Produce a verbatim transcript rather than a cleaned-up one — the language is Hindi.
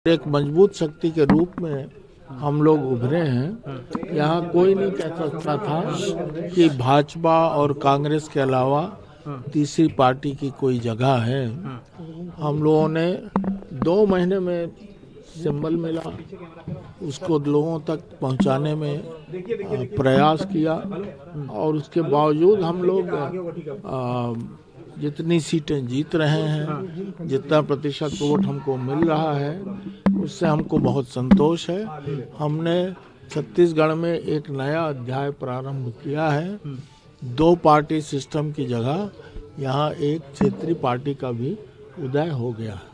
एक मजबूत शक्ति के रूप में हम लोग उभरे हैं। यहाँ कोई नहीं कह सकता था कि भाजपा और कांग्रेस के अलावा तीसरी पार्टी की कोई जगह है। हम लोगों ने दो महीने में सिंबल मिला, उसको लोगों तक पहुंचाने में प्रयास किया और उसके बावजूद हम लोग जितनी सीटें जीत रहे हैं, जितना प्रतिशत वोट हमको मिल रहा है, उससे हमको बहुत संतोष है। हमने छत्तीसगढ़ में एक नया अध्याय प्रारंभ किया है। दो पार्टी सिस्टम की जगह यहाँ एक क्षेत्रीय पार्टी का भी उदय हो गया है।